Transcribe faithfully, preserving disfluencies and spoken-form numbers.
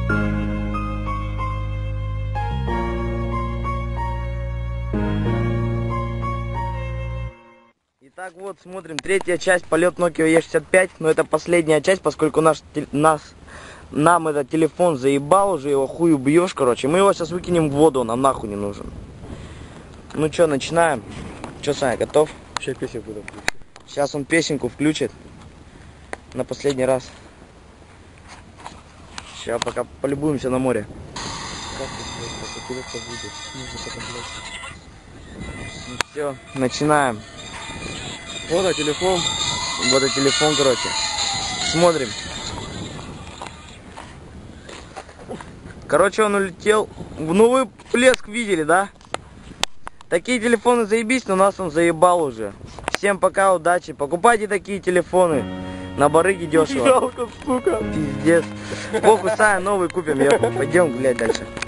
Итак, вот смотрим, третья часть, полет Nokia и шестьдесят пять, но это последняя часть, поскольку наш, нас, нам этот телефон заебал, уже его хую бьешь, короче, мы его сейчас выкинем в воду, он нам нахуй не нужен. Ну что, начинаем? Че, Саня, готов? Сейчас песенку буду включить. Сейчас он песенку включит на последний раз. Сейчас пока полюбуемся на море. Как это будет? Нужно подождать. Ну все, начинаем. Вот а телефон. Вот и телефон, короче. Смотрим. Короче, он улетел. Ну вы плеск видели, да? Такие телефоны заебись, но нас он заебал уже. Всем пока, удачи. Покупайте такие телефоны. На барыге дешево. Жалко, сука. Пиздец. Похуй, Саня, новый купим. Я... Пойдем гулять дальше.